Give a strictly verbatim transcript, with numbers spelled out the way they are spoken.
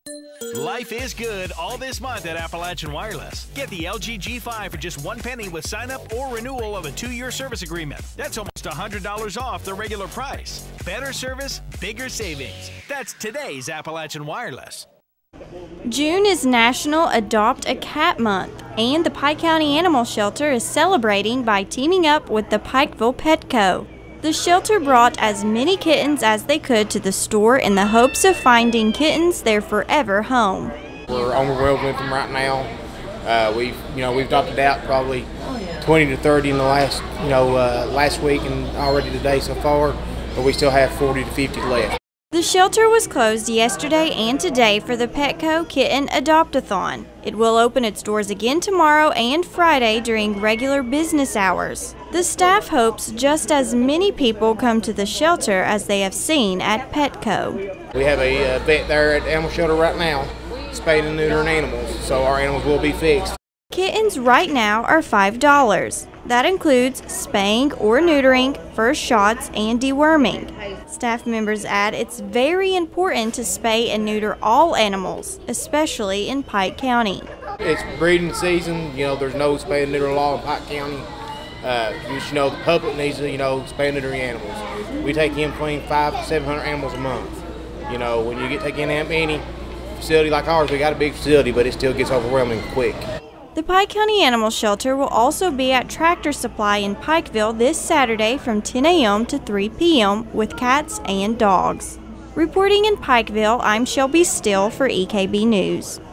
Life is good all this month at Appalachian Wireless. Get the L G G five for just one penny with sign-up or renewal of a two-year service agreement. That's almost one hundred dollars off the regular price. Better service, bigger savings. That's today's Appalachian Wireless. June is National Adopt a Cat Month, and the Pike County Animal Shelter is celebrating by teaming up with the Pikeville Petco. The shelter brought as many kittens as they could to the store in the hopes of finding kittens their forever home. We're overwhelmed with them right now. Uh, we've, you know, we've adopted out probably twenty to thirty in the last, you know, uh, last week and already today so far, but we still have forty to fifty left. The shelter was closed yesterday and today for the Petco Kitten Adopt-a-thon. It will open its doors again tomorrow and Friday during regular business hours. The staff hopes just as many people come to the shelter as they have seen at Petco. We have a uh, vet there at the animal shelter right now, spaying and neutering animals, so our animals will be fixed. Kittens right now are five dollars. That includes spaying or neutering, first shots, and deworming. Staff members add it's very important to spay and neuter all animals, especially in Pike County. It's breeding season, you know, there's no spay and neuter law in Pike County. Uh, you know, the public needs to, you know, spay and neuter your animals. We take in between five to seven hundred animals a month. You know, when you get taken in that many, facility like ours, we got a big facility, but it still gets overwhelming quick. The Pike County Animal Shelter will also be at Tractor Supply in Pikeville this Saturday from ten a m to three p m with cats and dogs. Reporting in Pikeville, I'm Shelby Still for E K B News.